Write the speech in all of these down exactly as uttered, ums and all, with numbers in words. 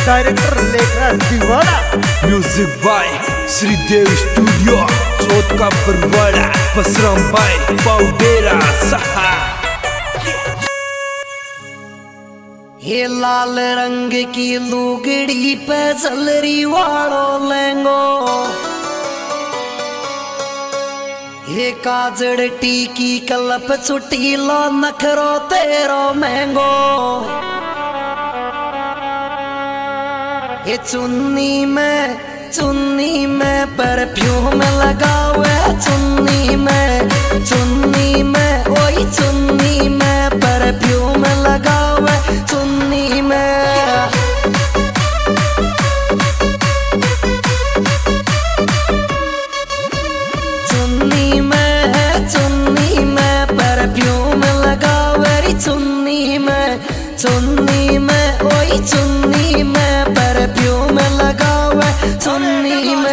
Director Lekhraj Deewana. Music by Shridev studio Chauth का Parwada पसराम bye पाउडेरा सहा। ये लाल रंग की लुगड़ी पे जलरी वालो लेंगो, ये काजड़ टीकी कलप चुटीलो नखरो तेरो महंगो। ये चुन्नी में चुन्नी में परफ्यूम लगावे, चुन्नी में चुन्नी में ओई चुन्नी में परफ्यूम लगावे, चुन्नी में चुन्नी में चुन्नी में परफ्यूम लगावे, चुन्नी में चुन्नी में ओई चुन्नी में परफ्यूम लगावे, चुन्नी में।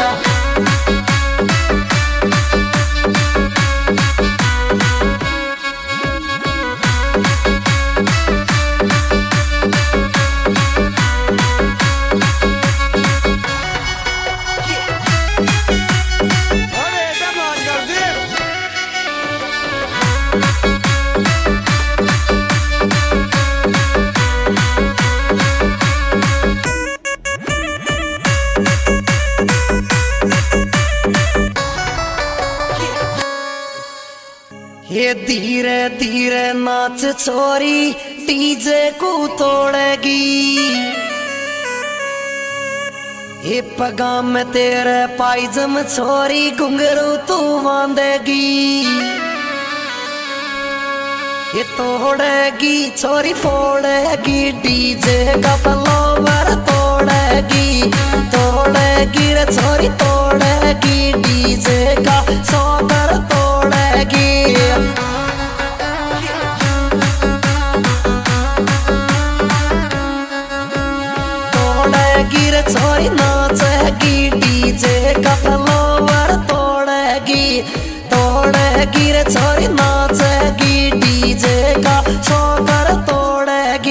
ये धीरे धीरे नाच छोरी डीजे को तोड़ेगी, ये पगा में तेरे पायजम छोरी घुंघरू तू बांधेगी। ये तोड़ेगी छोरी फोड़ेगी डीजे का फ्लावर तोड़ेगी, तोड़ेगी रे छोरी तोड़ेगी डीजे का सौगर तोड़ेगी। तोड़ेगी रे छोरी नाचेगी डीजे का फ्लावर तोड़ेगी, तोड़ेगी रे छोरी नाचेगी डीजे का सौगर तोड़ेगी।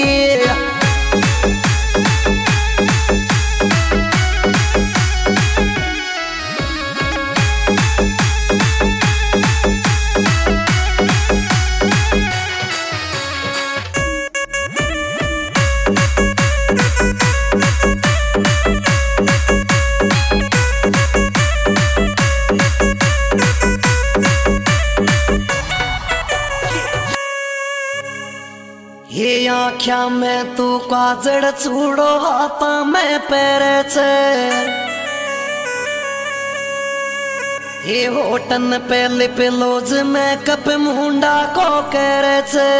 ये आँख्या में तू काजड़ चूड़ो हाथा में पैरे छे, ये होटन पे लिप लोज में कप मुंडा को करे छे।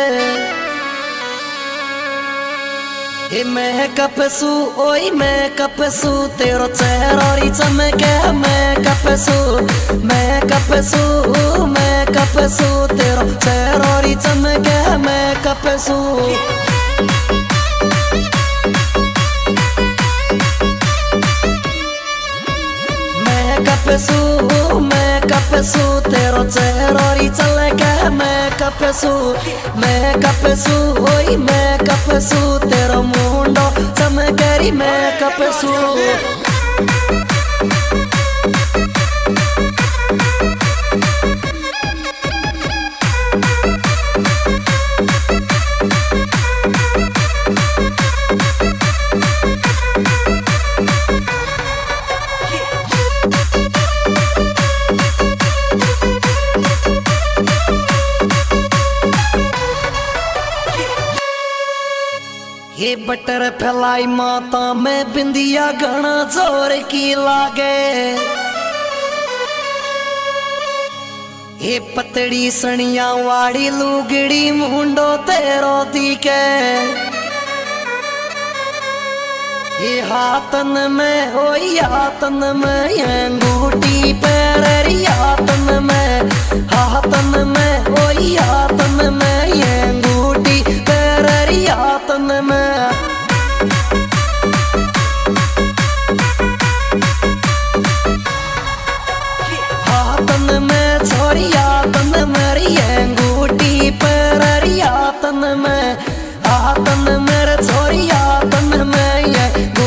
ये मैं कप सू ओई मैं कप सू तेरो चेहरोरी चमके, मैं कप सू मैं कप सू मैं कप सू तेरो चेहरोरी चमके, मैं कप सू। मैं कप सू मैं कप सू तेरो चेहरोरी चमके, मैं कप सू मैं कप सू ओई मैं कप सू तेरो मुंडो चमकेरी, मैं कप सू। ये बटर फैलाई माता में बिंदिया घना जोर की लागे, ये पतड़ी सनिया वाड़ी लुगड़ी मुंडो तेरो दिखे। ये हाथन में ओई हाथन में ये अंगूठी पैरी, हाथन में हाथन में ओई हाथन में ये अंगूठी पैरी, हाथन में। हाथन में छोरी हाथन मेरी अंगूठी पैरी, हाथन में हाथन मेरे छोरी हाथन में ये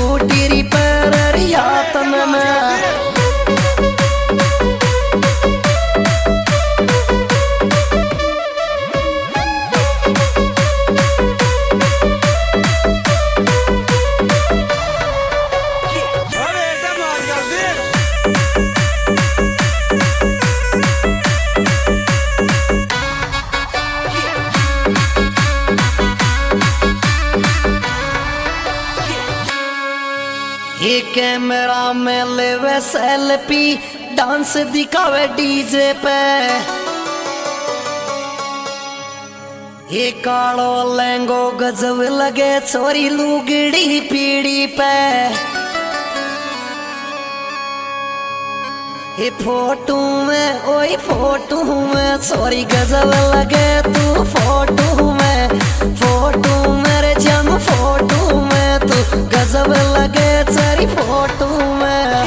कैमरा में लेवे सेल्फी डांस दिखावे डीजे पे ये कालो लहंगो गजब लगे छोरी लुगड़ी पीड़ी पे ये फोटो में ओए फोटो में छोरी गजब लगे तू फोटो में फोटो मेरे जम फोटो में तू गजब लगे तेरी फोटो में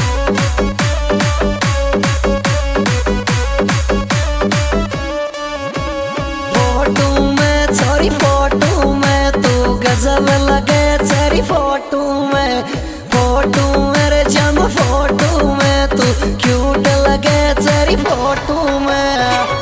फोटो में छोरी फोटो में तू गजब लगे तेरी फोटो में फोटो मेरे जम फोटो में तू क्यूट लगे तेरी फोटो में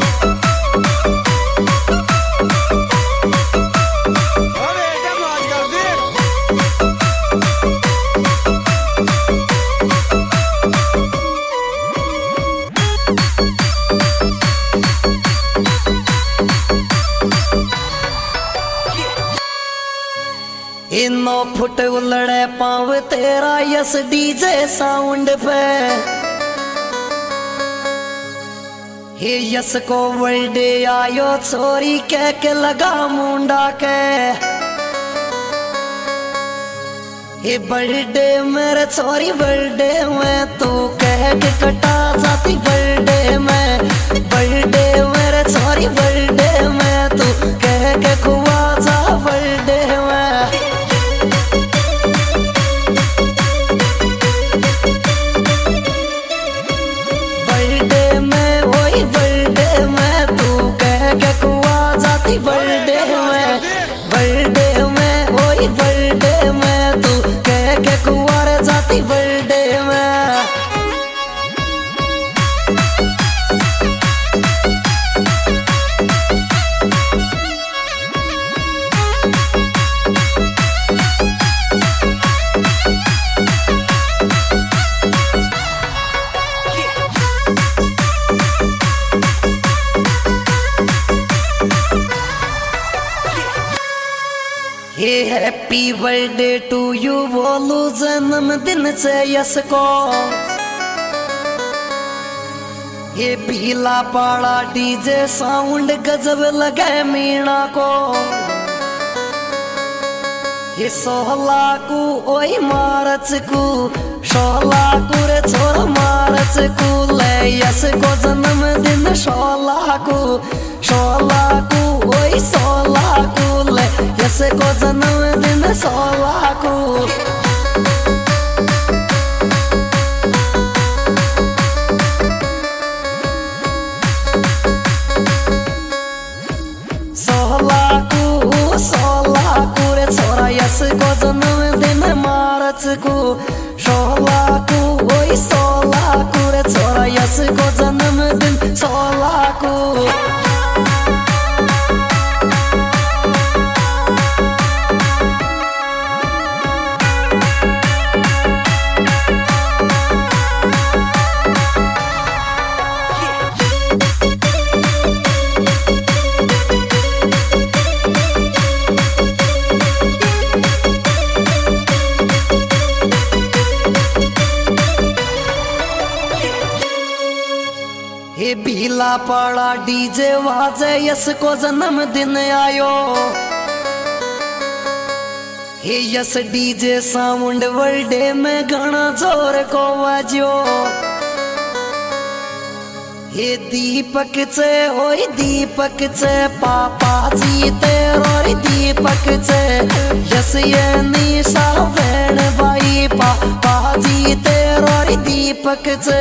इनो फुट उलड़े पाव तेरा यस डीजे साउंड पे हे यस को बर्थडे आयो छोरी कह के लगा मुंडा के हे बर्थडे मेरे छोरी बर्थडे में तू कह के कटा जाती बर्थडे में बर्थडे मेरे छोरी बर्थडे में तू कह के खुआ जा बर्थडे में बर्थडे में बर्थडे में वही बर्थडे में तू कह के कुंवर जाती बर्थडे में ये हैप्पी बर्थडे टू यू बोलू जन्मदिन से यस को ये पीला पाड़ा डीजे साउंड गजब लगे मीणा को ये सोहला को ओई मार्च को सोहला को रे छोरा मार्च को ले यस को जन्मदिन सोहला को सोहला को ओई सोहला को ले यस को जन्मदिन सोहला को सोहला को सोहला को रे छोरा यस को जन्मदिन मार्च को सोहला को ओई सोहला को रे छोरा यस को जन्मदिन सोहला को ये भीला पाड़ा डीजे वाजे यस को जन्मदिन आयो ये यस डीजे साउंड बर्थडे में गाना जोर को वाजो ये दीपक से ओए दीपक से पापा जी तेरो दीपक से यस ये निशा बहन भाई पापा जी तेरो दीपक से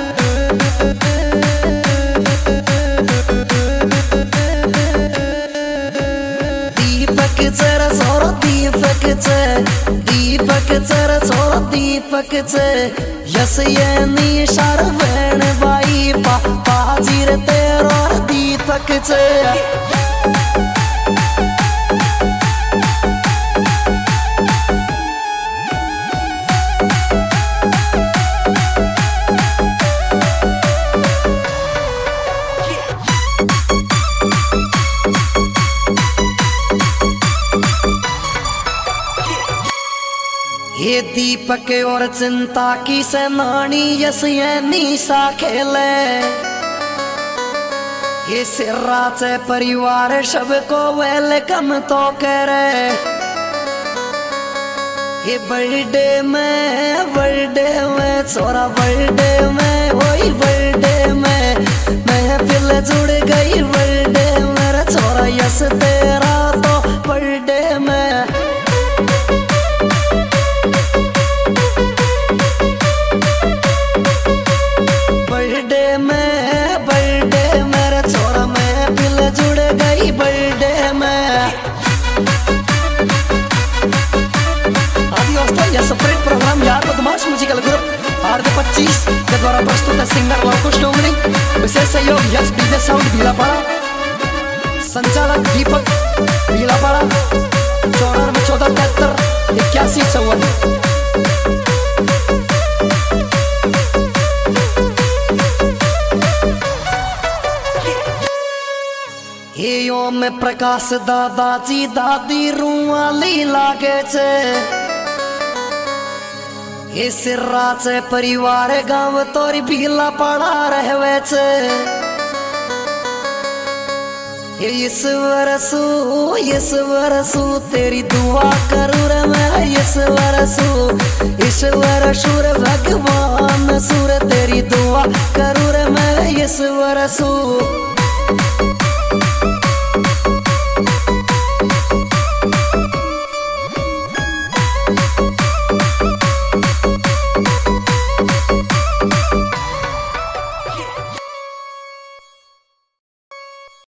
दीपक चर छोरो दीपक चे दीपक चर छोरो दीपक चे यस ये निशार बहन भाई पापा जीर तेरो दीपक चे ये ये दीपक और चिंता की सेनानी यसिए निशा खेले ये सिर्रा से परिवार सबको वेलकम तो करे ये बर्थडे में बर्थडे में छोरा बर्थडे में वही बर्थडे में महफिल जुड़ गई बर्थडे मेरा छोरा यस तेरा तो बर्थडे में बर्थडे में बर्थडे मेरा छोरा महफिल जुड़ गई बर्थडे में यह सेपरेट प्रोग्राम यार बदमाश म्यूजिकल ग्रुप आर जे पच्चीस के द्वारा प्रस्तुत है सिंगर लवकुश डोंगरी विशेष सहयोग यश डीजे साउंड भीलापाड़ा संचालक दीपक भीलापाड़ा चौरानवे चौदह तिहत्तर इक्यासी चौवन यो में प्रकाश दादाजी दादी रुआली लागे छे ये सिर्रा से परिवार गांव तोरी भीला पड़ा रहवे छे ये ईश्वर सु ईश्वर सु तेरी दुआ करूं रे मैं ईश्वर सु ईश्वर सुर भगवान सुर तेरी दुआ करूं रे मैं ईश्वर सु